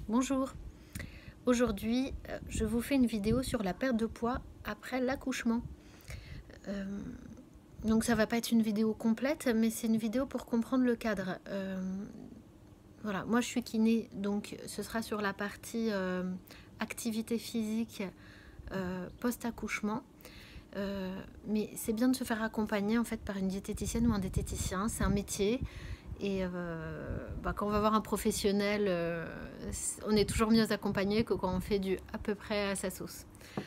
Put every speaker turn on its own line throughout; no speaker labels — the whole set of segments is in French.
Bonjour, aujourd'hui je vous fais une vidéo sur la perte de poids après l'accouchement. Euh, donc ça va pas être une vidéo complète, mais c'est une vidéo pour comprendre le cadre. Voilà, moi je suis kiné, donc ce sera sur la partie activité physique post-accouchement. Mais c'est bien de se faire accompagner en fait par une diététicienne ou un diététicien, c'est un métier. Et quand on va voir un professionnel, on est toujours mieux accompagné que quand on fait du à peu près à sa sauce.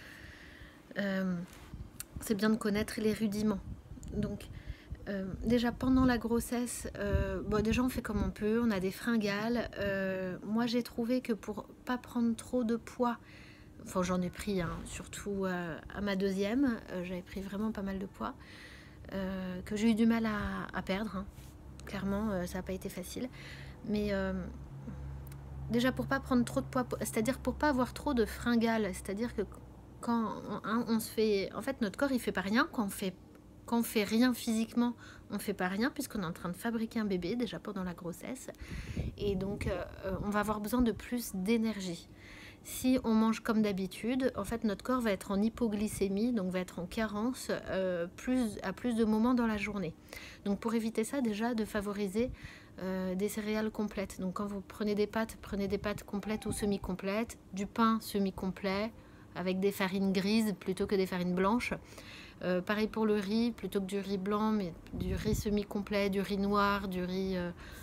C'est bien de connaître les rudiments. Donc, déjà pendant la grossesse, déjà on fait comme on peut, on a des fringales. Moi j'ai trouvé que pour pas prendre trop de poids, enfin j'en ai pris, surtout à ma deuxième, j'avais pris vraiment pas mal de poids, que j'ai eu du mal à perdre. Clairement, ça n'a pas été facile. Mais déjà pour pas prendre trop de poids, c'est-à-dire pour pas avoir trop de fringales, c'est-à-dire que quand on se fait, en fait notre corps il fait pas rien quand on fait rien physiquement, on fait pas rien puisqu'on est en train de fabriquer un bébé déjà pendant la grossesse, et donc on va avoir besoin de plus d'énergie. Si on mange comme d'habitude, en fait notre corps va être en hypoglycémie, donc va être en carence à plus de moments dans la journée. Donc pour éviter ça, déjà de favoriser des céréales complètes. Donc quand vous prenez des pâtes complètes ou semi-complètes, du pain semi-complet avec des farines grises plutôt que des farines blanches. Pareil pour le riz, plutôt que du riz blanc, mais du riz semi-complet, du riz noir, du riz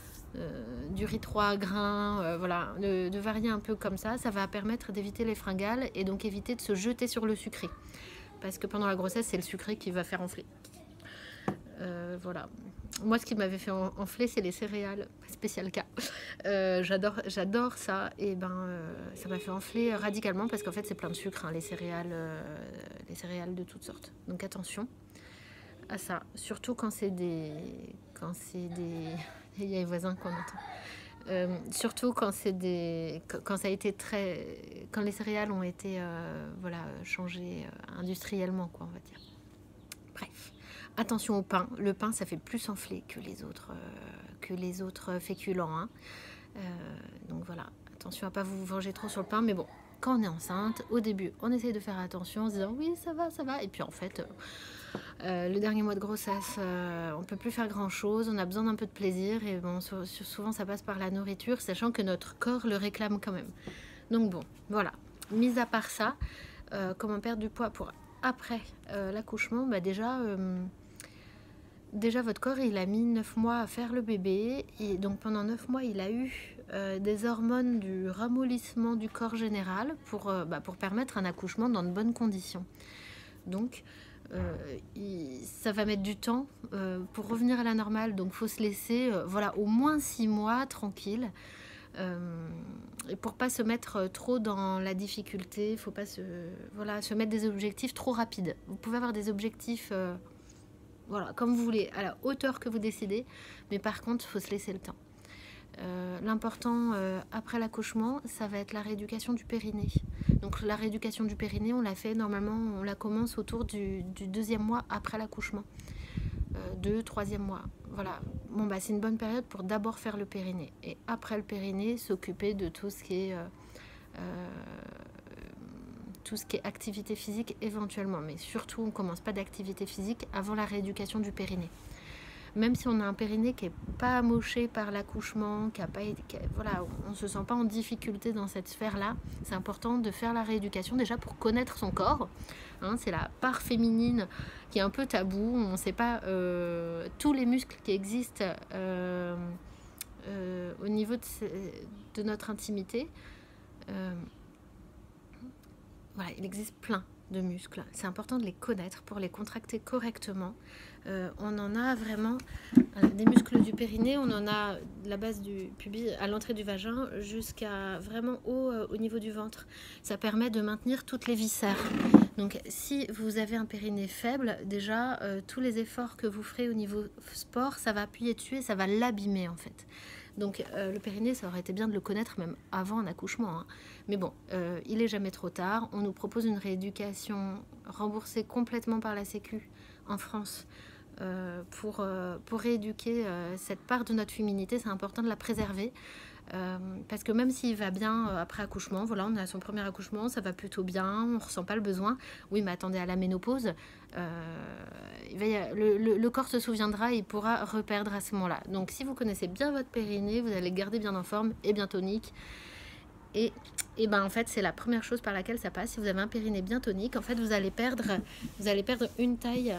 3 grains, voilà, de varier un peu comme ça va permettre d'éviter les fringales et donc éviter de se jeter sur le sucré. Parce que pendant la grossesse, c'est le sucré qui va faire enfler. Voilà. Moi, ce qui m'avait fait enfler, c'est les céréales, spécial cas. J'adore ça, et ça m'a fait enfler radicalement parce qu'en fait, c'est plein de sucre, les céréales de toutes sortes. Donc attention à ça, surtout quand c'est des, il y a les voisins qu'on entend. Surtout quand ça a été quand les céréales ont été changées industriellement, quoi, on va dire. Bref, attention au pain. Le pain, ça fait plus enfler que les autres féculents. Donc voilà, attention à pas vous venger trop sur le pain. Mais bon, quand on est enceinte, au début, on essaye de faire attention en se disant oui, ça va. Et puis en fait, le dernier mois de grossesse, on peut plus faire grand chose. On a besoin d'un peu de plaisir. Et bon, souvent, ça passe par la nourriture, sachant que notre corps le réclame quand même. Donc bon, voilà. Mis à part ça, comment perdre du poids pour après l'accouchement, déjà votre corps il a mis 9 mois à faire le bébé, et donc pendant 9 mois il a eu des hormones du ramollissement du corps général pour permettre un accouchement dans de bonnes conditions. Donc ça va mettre du temps pour revenir à la normale, donc il faut se laisser au moins 6 mois tranquille. Et pour pas se mettre trop dans la difficulté, il faut pas se mettre des objectifs trop rapides. Vous pouvez avoir des objectifs comme vous voulez, à la hauteur que vous décidez, mais par contre il faut se laisser le temps. L'important après l'accouchement, ça va être la rééducation du périnée. Donc la rééducation du périnée, on la commence autour du 2e mois après l'accouchement. 2-3e mois. Voilà. C'est une bonne période pour d'abord faire le périnée. Et après le périnée, s'occuper de tout ce qui est activité physique éventuellement. Mais surtout, on ne commence pas d'activité physique avant la rééducation du périnée. Même si on a un périnée qui n'est pas amoché par l'accouchement, on ne se sent pas en difficulté dans cette sphère-là, c'est important de faire la rééducation déjà pour connaître son corps. C'est la part féminine qui est un peu tabou. On ne sait pas tous les muscles qui existent au niveau de notre intimité. Il existe plein de muscles. C'est important de les connaître pour les contracter correctement. On en a vraiment des muscles du périnée, on en a de la base du pubis à l'entrée du vagin jusqu'à vraiment haut au niveau du ventre. Ça permet de maintenir toutes les viscères. Donc si vous avez un périnée faible, déjà tous les efforts que vous ferez au niveau sport, ça va appuyer dessus et ça va l'abîmer en fait. Donc le périnée, ça aurait été bien de le connaître même avant un accouchement. Mais bon, il n'est jamais trop tard. On nous propose une rééducation remboursée complètement par la Sécu en France pour rééduquer cette part de notre féminité. C'est important de la préserver. Parce que même s'il va bien après accouchement, voilà, on a son premier accouchement, ça va plutôt bien, on ne ressent pas le besoin. Oui, mais attendez, à la ménopause, le corps se souviendra, il pourra reperdre à ce moment-là. Donc si vous connaissez bien votre périnée, vous allez le garder bien en forme et bien tonique. Et ben en fait, c'est la première chose par laquelle ça passe. Si vous avez un périnée bien tonique, en fait, vous allez perdre une taille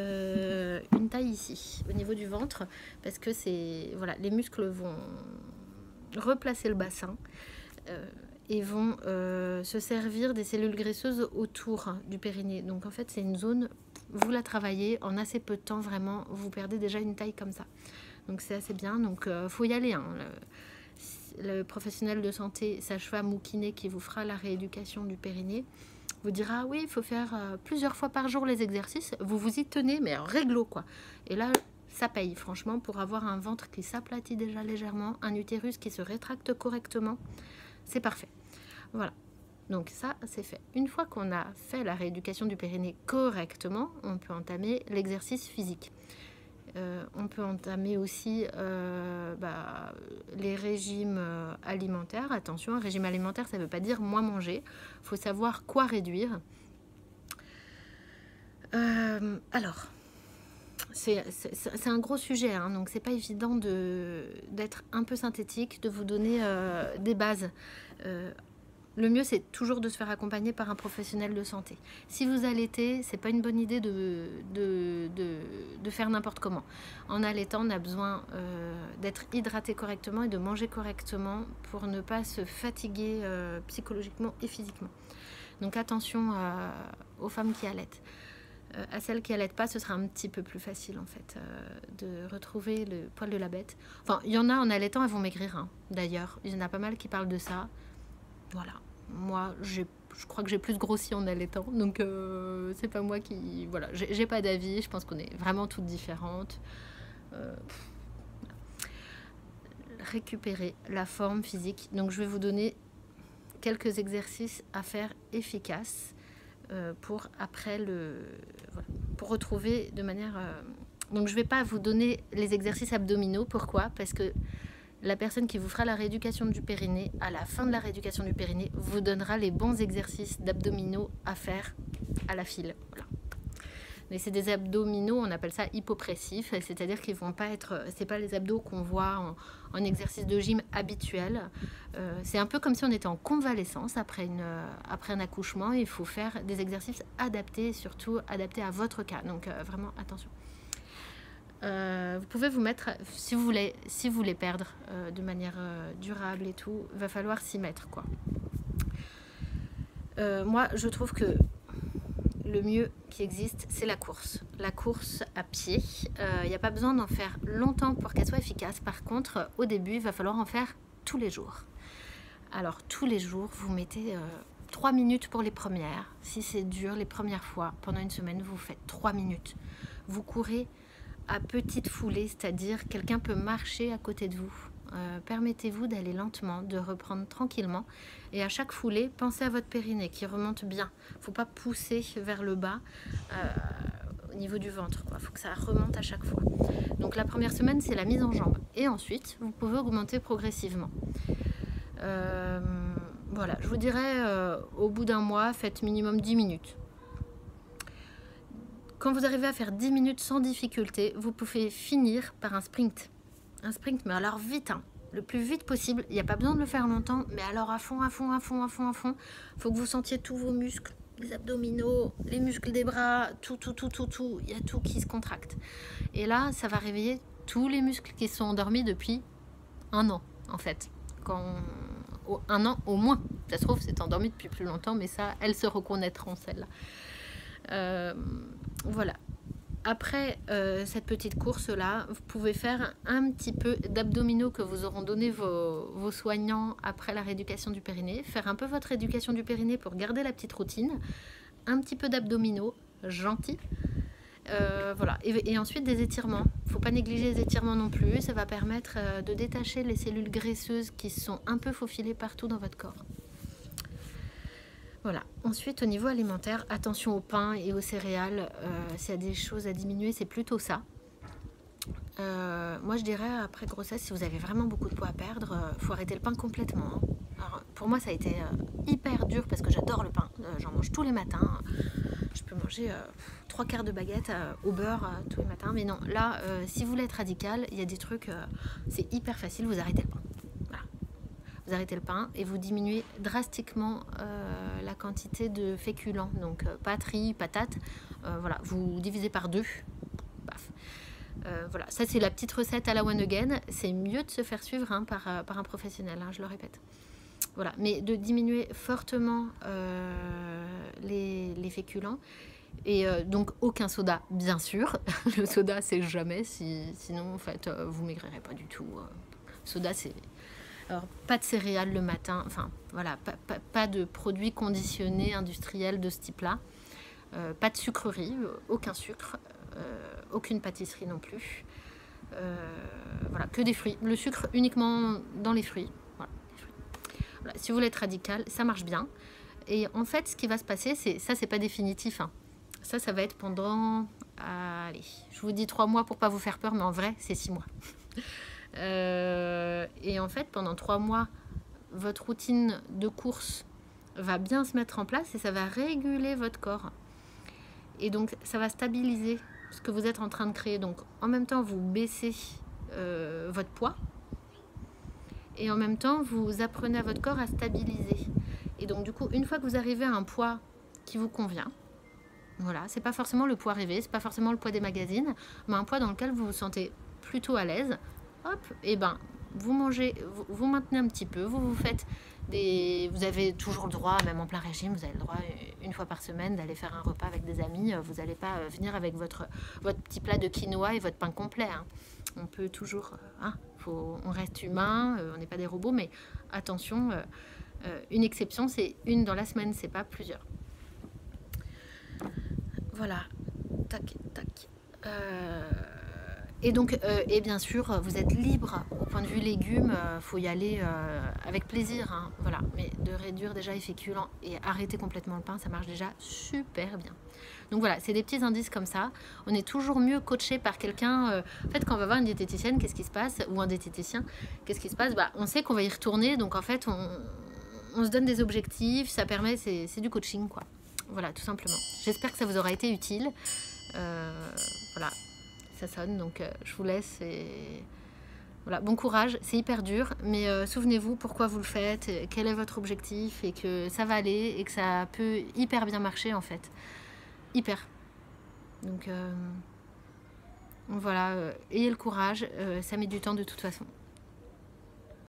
ici, au niveau du ventre, parce que c'est voilà, les muscles vont replacer le bassin et vont se servir des cellules graisseuses autour du périnée. Donc en fait, c'est une zone, vous la travaillez en assez peu de temps, vraiment, vous perdez déjà une taille comme ça. Donc c'est assez bien. Donc faut y aller. Hein. Le professionnel de santé, sage-femme ou kiné qui vous fera la rééducation du périnée vous dira oui, il faut faire plusieurs fois par jour les exercices. Vous vous y tenez, mais réglo quoi. Et là, ça paye franchement pour avoir un ventre qui s'aplatit déjà légèrement, un utérus qui se rétracte correctement. C'est parfait. Voilà. Donc ça, c'est fait. Une fois qu'on a fait la rééducation du périnée correctement, on peut entamer l'exercice physique. On peut entamer aussi les régimes alimentaires. Attention, un régime alimentaire, ça ne veut pas dire moins manger. Il faut savoir quoi réduire. Alors, c'est un gros sujet, hein, donc c'est pas évident d'être un peu synthétique, de vous donner des bases. Le mieux, c'est toujours de se faire accompagner par un professionnel de santé. Si vous allaitez, c'est pas une bonne idée de faire n'importe comment. En allaitant, on a besoin d'être hydraté correctement et de manger correctement pour ne pas se fatiguer psychologiquement et physiquement. Donc attention aux femmes qui allaitent. À celles qui allaitent pas, ce sera un petit peu plus facile en fait de retrouver le poil de la bête. Enfin, il y en a en allaitant, elles vont maigrir. Hein, d'ailleurs, il y en a pas mal qui parlent de ça. Voilà. Moi, je crois que j'ai plus grossi en allaitant, donc c'est pas moi qui... Voilà, j'ai pas d'avis, je pense qu'on est vraiment toutes différentes. Récupérer la forme physique. Donc je vais vous donner quelques exercices à faire efficaces pour après pour retrouver de manière... Donc je vais pas vous donner les exercices abdominaux, pourquoi? Parce que la personne qui vous fera la rééducation du périnée, à la fin de la rééducation du périnée, vous donnera les bons exercices d'abdominaux à faire à la file. Voilà. Mais c'est des abdominaux, on appelle ça hypopressifs, c'est-à-dire qu'ils vont pas être, c'est pas les abdos qu'on voit en exercice de gym habituel. C'est un peu comme si on était en convalescence après un accouchement. Il faut faire des exercices adaptés, surtout adaptés à votre cas. Donc vraiment attention. Vous pouvez vous mettre, si vous voulez perdre de manière durable et tout, il va falloir s'y mettre quoi. Moi je trouve que le mieux qui existe, c'est la course à pied. Il n'y a pas besoin d'en faire longtemps pour qu'elle soit efficace. Par contre, au début, il va falloir en faire tous les jours. Alors tous les jours, vous mettez 3 minutes pour les premières. Si c'est dur les premières fois, pendant une semaine, vous faites 3 minutes. Vous courez à petite foulée, c'est-à-dire quelqu'un peut marcher à côté de vous. Permettez-vous d'aller lentement, de reprendre tranquillement. Et à chaque foulée, pensez à votre périnée qui remonte bien. Il ne faut pas pousser vers le bas au niveau du ventre. Il faut que ça remonte à chaque fois. Donc la première semaine, c'est la mise en jambe. Et ensuite, vous pouvez augmenter progressivement. Voilà, je vous dirais, au bout d'un mois, faites minimum 10 minutes. Quand vous arrivez à faire 10 minutes sans difficulté, vous pouvez finir par un sprint. Un sprint, mais alors vite, hein, le plus vite possible. Il n'y a pas besoin de le faire longtemps, mais alors à fond. Il faut que vous sentiez tous vos muscles, les abdominaux, les muscles des bras, tout. Il y a tout qui se contracte. Et là, ça va réveiller tous les muscles qui sont endormis depuis 1 an, en fait. 1 an au moins. Ça se trouve, c'est endormi depuis plus longtemps, mais ça, elles se reconnaîtront, celles-là. Voilà. Après cette petite course-là, vous pouvez faire un petit peu d'abdominaux que vous auront donné vos soignants après la rééducation du périnée. Faire un peu votre rééducation du périnée pour garder la petite routine. Un petit peu d'abdominaux, gentils. Voilà. Et ensuite des étirements. Il ne faut pas négliger les étirements non plus. Ça va permettre de détacher les cellules graisseuses qui sont un peu faufilées partout dans votre corps. Voilà. Ensuite, au niveau alimentaire, attention au pain et aux céréales. S'il y a des choses à diminuer, c'est plutôt ça. Moi je dirais après grossesse, si vous avez vraiment beaucoup de poids à perdre, faut arrêter le pain complètement, hein. Alors, pour moi ça a été hyper dur parce que j'adore le pain, j'en mange tous les matins, je peux manger 3/4 de baguette au beurre tous les matins, mais non, là si vous voulez être radical, il y a des trucs, c'est hyper facile, vous arrêtez le pain. Voilà. Vous arrêtez le pain et vous diminuez drastiquement la quantité de féculents, donc pâtes, riz, patates, voilà, vous divisez par 2. Paf. Voilà, ça c'est la petite recette à la one again. C'est mieux de se faire suivre hein, par un professionnel, hein, je le répète. Voilà, mais de diminuer fortement les féculents. Et donc aucun soda, bien sûr. Le soda c'est jamais, sinon en fait vous maigrirez pas du tout. Soda c'est... Alors pas de céréales le matin, enfin voilà, pas de produits conditionnés industriels de ce type-là. Pas de sucrerie, aucun sucre. Aucune pâtisserie non plus. Voilà, que des fruits. Le sucre uniquement dans les fruits. Voilà, les fruits. Voilà, si vous voulez être radical, ça marche bien. Et en fait, ce qui va se passer, c'est pas définitif. Hein. Ça va être pendant... Allez, je vous dis 3 mois pour pas vous faire peur, mais en vrai, c'est 6 mois. Et en fait, pendant 3 mois, votre routine de course va bien se mettre en place et ça va réguler votre corps. Et donc, ça va stabiliser ce que vous êtes en train de créer. Donc, en même temps, vous baissez votre poids. Et en même temps, vous apprenez à votre corps à stabiliser. Et donc, du coup, une fois que vous arrivez à un poids qui vous convient, voilà, c'est pas forcément le poids rêvé, c'est pas forcément le poids des magazines, mais un poids dans lequel vous vous sentez plutôt à l'aise, hop, et ben, vous mangez, vous maintenez un petit peu, vous faites vous avez toujours le droit, même en plein régime, vous avez le droit une fois par semaine d'aller faire un repas avec des amis. Vous n'allez pas venir avec votre petit plat de quinoa et votre pain complet. Hein. On peut toujours... on reste humain, on n'est pas des robots, mais attention, une exception, c'est une dans la semaine, c'est pas plusieurs. Voilà. Tac, tac. Et donc, et bien sûr, vous êtes libre au point de vue légumes, faut y aller avec plaisir, hein, voilà. Mais de réduire déjà les féculents et arrêter complètement le pain, ça marche déjà super bien. Donc voilà, c'est des petits indices comme ça. On est toujours mieux coaché par quelqu'un. En fait, quand on va voir une diététicienne, qu'est-ce qui se passe? Ou un diététicien, qu'est-ce qui se passe? On sait qu'on va y retourner, donc en fait, on se donne des objectifs, ça permet, c'est du coaching, quoi. Voilà, tout simplement. J'espère que ça vous aura été utile. Voilà. Ça sonne, donc je vous laisse et voilà, bon courage, c'est hyper dur, mais souvenez-vous pourquoi vous le faites, quel est votre objectif et que ça va aller et que ça peut hyper bien marcher en fait, hyper. Donc voilà, ayez le courage, ça met du temps de toute façon.